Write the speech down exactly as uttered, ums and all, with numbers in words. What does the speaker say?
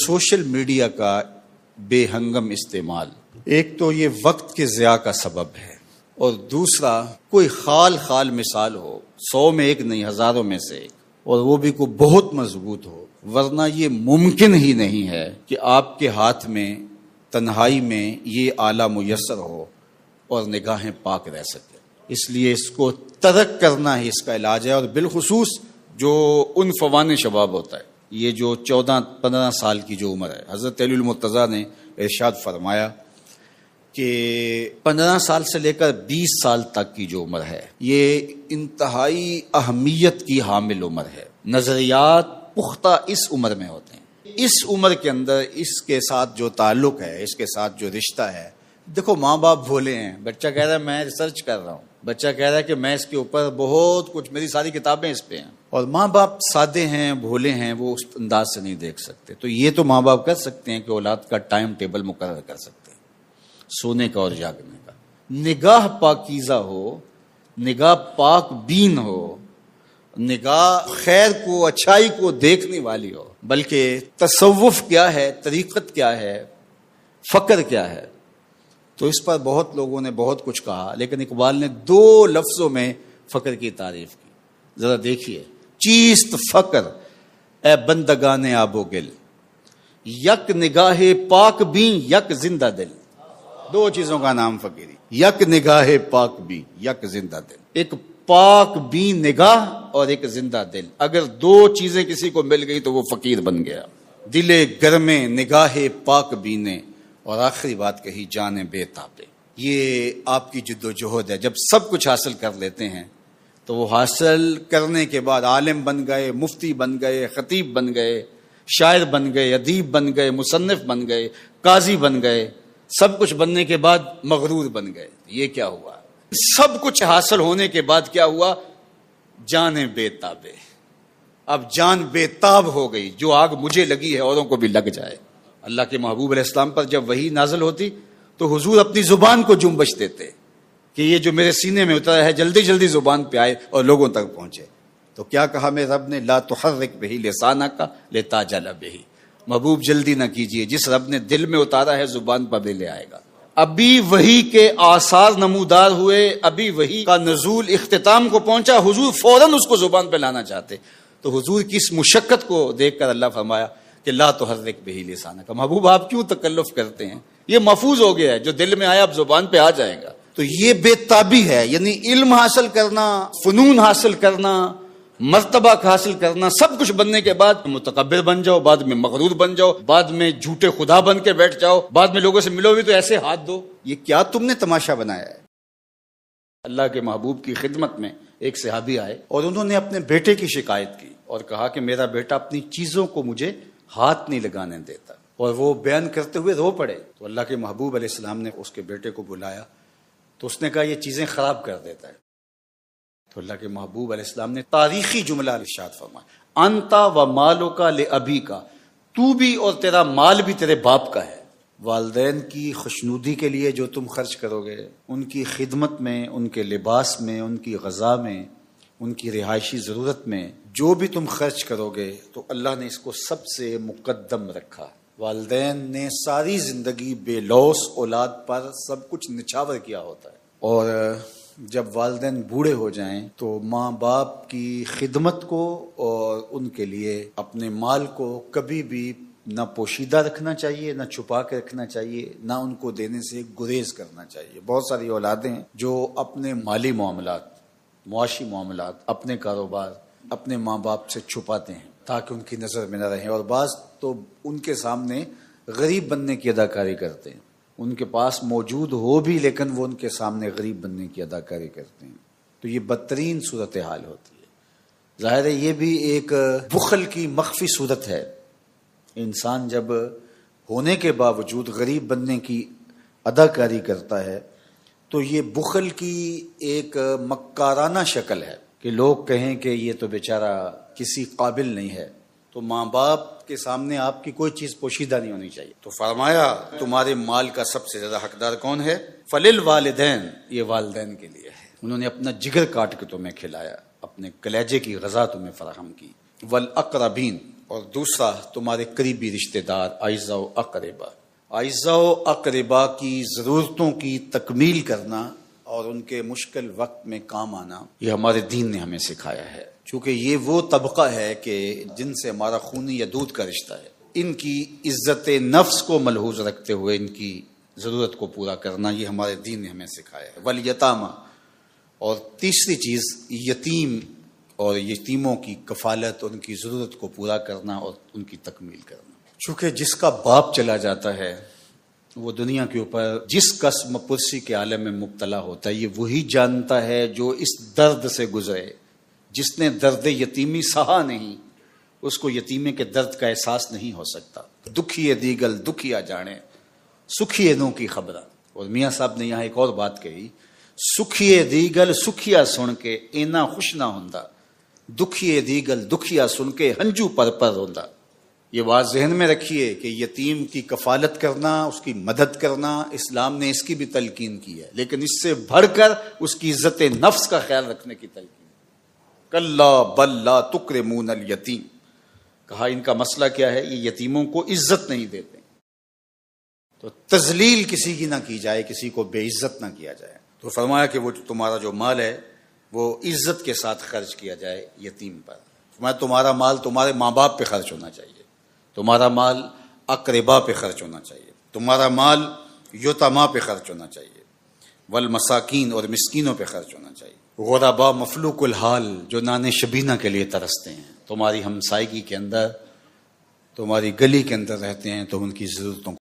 Social media کا بے ہنگم استعمال ایک تو یہ وقت کے ضیاع کا سبب ہے، اور دوسرا کوئی خال خال مثال ہو، سو میں ایک نہیں ہزاروں میں سے ایک، اور وہ بھی کوئی بہت مضبوط ہو، ورنہ یہ ممکن ہی نہیں ہے کہ آپ کے ہاتھ میں تنہائی میں یہ آلہ میسر ہو اور نگاہیں پاک رہ سکے۔ اس لیے اس کو ترک کرنا ہی اس کا علاج ہے، اور بالخصوص جو ان فوان شباب ہوتا ہے، یہ جو چودہ پندرہ سال کی جو عمر ہے، حضرت علی المرتضیٰ نے ارشاد فرمایا کہ پندرہ سال سے لے کر بیس سال تک کی جو عمر ہے یہ انتہائی اہمیت کی حامل عمر ہے۔ نظریات پختہ اس عمر میں ہوتے ہیں۔ اس عمر کے اندر اس کے ساتھ جو تعلق ہے، اس کے ساتھ جو رشتہ ہے، دیکھو ماں باپ بھولے ہیں، بچہ کہہ رہا ہے میں ریسرچ کر رہا ہوں، بچہ کہہ رہا ہے کہ میں اس کے اوپر بہت کچھ، میری ساری کتابیں اس پہ ہیں، اور ماں باپ سادے ہیں، بھولے ہیں، وہ اس انداز سے نہیں دیکھ سکتے۔ تو یہ تو ماں باپ کر سکتے ہیں کہ اولاد کا ٹائم ٹیبل مقرر کر سکتے ہیں، سونے کا اور جاگنے کا۔ نگاہ پاکیزہ ہو، نگاہ پاک بین ہو، نگاہ خیر کو، اچھائی کو دیکھنے والی ہو۔ بلکہ تصوف کیا ہے، طریقت کیا ہے، فقر کیا ہے، تو اس پر بہت لوگوں نے بہت کچھ کہا، لیکن اقبال نے دو لفظوں میں فقر کی تعریف کی۔ ذرا دیکھیے، چیست فقر اے بندگان آب و گل، یک نگاہ پاک بین یک زندہ دل۔ دو چیزوں کا نام فقیری، یک نگاہ پاک بین یک زندہ دل، ایک پاک بین نگاہ اور ایک زندہ دل۔ اگر دو چیزیں کسی کو مل گئی تو وہ فقیر بن گیا۔ دل گرمے نگاہ پاک بینے، اور آخری بات کہی جان بے تابے۔ یہ آپ کی جد و جہد ہے۔ جب سب کچھ حاصل کر لیتے ہیں تو وہ حاصل کرنے کے بعد عالم بن گئے، مفتی بن گئے، خطیب بن گئے، شاعر بن گئے، ادیب بن گئے، مصنف بن گئے، قاضی بن گئے، سب کچھ بننے کے بعد مغرور بن گئے۔ یہ کیا ہوا؟ سب کچھ حاصل ہونے کے بعد کیا ہوا؟ جان بے تابے۔ اب جان بے تاب ہو گئی، جو آگ مجھے لگی ہے اوروں کو بھی لگ جائے۔ اللہ کے محبوب علیہ السلام پر جب وحی نازل ہوتی تو حضور اپنی زبان کو جنبش دیتے کہ یہ جو میرے سینے میں اترا ہے جلدی جلدی زبان پہ آئے اور لوگوں تک پہنچے۔ تو کیا کہا میرے رب نے؟ لا تحرک بہ لسانک لتعجل بہ۔ محبوب جلدی نہ کیجئے، جس رب نے دل میں اتارا ہے زبان پر بھی لے آئے گا۔ ابھی وحی کے آثار نمودار ہوئے، ابھی وحی کا نزول اختتام کو پہنچا، حضور فوراً اس کو زبان پہ لانا چاہتے۔ تو حضور کی اس مشقت کو دیکھ کر اللہ فرمایا کہ لا تحرک بہ لسانک۔ محبوب آپ کیوں تکلف کرتے ہیں؟ یہ محفوظ ہو گیا ہے، جو دل میں آیا اب زبان پہ آ جائے گا۔ تو یہ بے تابی ہے، یعنی علم حاصل کرنا، فنون حاصل کرنا، مرتبہ حاصل کرنا، سب کچھ بننے کے بعد متکبر بن جاؤ، بعد میں مغرور بن جاؤ، بعد میں جھوٹے خدا بن کے بیٹھ جاؤ، بعد میں لوگوں سے ملو بھی تو ایسے ہاتھ دو۔ یہ کیا تم نے تماشا بنایا ہے؟ اللہ کے محبوب کی خدمت میں ایک صحابی آئے اور انہوں نے اپنے بیٹے کی شکایت کی اور کہا کہ میرا بیٹا اپنی چیزوں کو مجھے ہاتھ نہیں لگانے دیتا، اور وہ بیان کرتے ہوئے رو پڑے۔ تو اللہ کے محبوب علیہ السلام نے اس کے بیٹے کو بلایا تو اس نے کہا یہ چیزیں خراب کر دیتا ہے۔ تو اللہ کے محبوب علیہ السلام نے تاریخی جملہ ارشاد فرمایا، انتا و مالو کا لے ابھی کا، تو بھی اور تیرا مال بھی تیرے باپ کا ہے۔ والدین کی خوشنودی کے لیے جو تم خرچ کرو گے، ان کی خدمت میں، ان کے لباس میں، ان کی غذا میں، ان کی رہائشی ضرورت میں جو بھی تم خرچ کرو گے تو اللہ نے اس کو سب سے مقدم رکھا۔ والدین نے ساری زندگی بے لوث اولاد پر سب کچھ نچھاور کیا ہوتا ہے، اور جب والدین بوڑھے ہو جائیں تو ماں باپ کی خدمت کو اور ان کے لیے اپنے مال کو کبھی بھی نہ پوشیدہ رکھنا چاہیے، نہ چھپا کے رکھنا چاہیے، نہ ان کو دینے سے گریز کرنا چاہیے۔ بہت ساری اولادیں جو اپنے مالی معاملات، معاشی معاملات، اپنے کاروبار اپنے ماں باپ سے چھپاتے ہیں تاکہ ان کی نظر میں نہ رہیں، اور بعض تو ان کے سامنے غریب بننے کی اداکاری کرتے ہیں، ان کے پاس موجود ہو بھی لیکن وہ ان کے سامنے غریب بننے کی اداکاری کرتے ہیں۔ تو یہ بدترین صورتحال ہوتی ہے۔ ظاہر ہے یہ بھی ایک بخل کی مخفی صورت ہے۔ انسان جب ہونے کے باوجود غریب بننے کی اداکاری کرتا ہے تو یہ بخل کی ایک مکارانہ شکل ہے کہ لوگ کہیں کہ یہ تو بیچارہ کسی قابل نہیں ہے، تو ماں باپ کے سامنے آپ کی کوئی چیز پوشیدہ نہیں ہونی چاہیے۔ تو فرمایا تمہارے مال کا سب سے زیادہ حقدار کون ہے؟ فلل والدین، یہ والدین کے لیے ہے، انہوں نے اپنا جگر کاٹ کے تمہیں کھلایا، اپنے کلیجے کی غذا تمہیں فراہم کی۔ والاقربین، اور دوسرا تمہارے قریبی رشتہ دار اعزاء و اقربا اعزاء و اقربا کی ضرورتوں کی تکمیل کرنا اور ان کے مشکل وقت میں کام آنا، یہ ہمارے دین نے ہمیں سکھایا ہے، چونکہ یہ وہ طبقہ ہے کہ جن سے ہمارا خونی یا دودھ کا رشتہ ہے۔ ان کی عزت نفس کو ملحوظ رکھتے ہوئے ان کی ضرورت کو پورا کرنا، یہ ہمارے دین نے ہمیں سکھایا ہے۔ والیتامى، اور تیسری چیز یتیم اور یتیموں کی کفالت، ان کی ضرورت کو پورا کرنا اور ان کی تکمیل کرنا۔ چونکہ جس کا باپ چلا جاتا ہے وہ دنیا کے اوپر جس قسم پرسی کے عالم میں مبتلا ہوتا ہے، یہ وہی جانتا ہے جو اس درد سے گزرے۔ جس نے درد یتیمی سہا نہیں، اس کو یتیمے کے درد کا احساس نہیں ہو سکتا۔ دکھیے دیگل دکھیا جانے، سکھیے نو کی خبرہ۔ اور میاں صاحب نے یہاں ایک اور بات کہی، سکھیے دیگل سکھیا سن کے اینا خوش نہ ہوندا، دکھیے دیگل دکھیا سن کے ہنجو پر پر ہوندا۔ یہ بات ذہن میں رکھیے کہ یتیم کی کفالت کرنا، اس کی مدد کرنا، اسلام نے اس کی بھی تلقین کی ہے، لیکن اس سے بڑھ کر اس کی عزت نفس کا خیال رکھنے کی تلقین۔ کلا بل لا تکرمون الیتیم، کہا ان کا مسئلہ کیا ہے، یہ یتیموں کو عزت نہیں دیتے۔ تو تذلیل کسی کی نہ کی جائے، کسی کو بے عزت نہ کیا جائے۔ تو فرمایا کہ وہ تمہارا جو مال ہے وہ عزت کے ساتھ خرچ کیا جائے یتیم پر۔ فرمایا تمہارا مال تمہارے ماں باپ پہ خرچ ہونا چاہیے، تمہارا مال اقربا پہ خرچ ہونا چاہیے، تمہارا مال یتامى پہ خرچ ہونا چاہیے، والمساکین، اور مسکینوں پہ خرچ ہونا چاہیے۔ غربا مفلوق الحال، جو نان شبینہ کے لیے ترستے ہیں، تمہاری ہمسائیگی کے اندر، تمہاری گلی کے اندر رہتے ہیں، تو ان کی ضرورتوں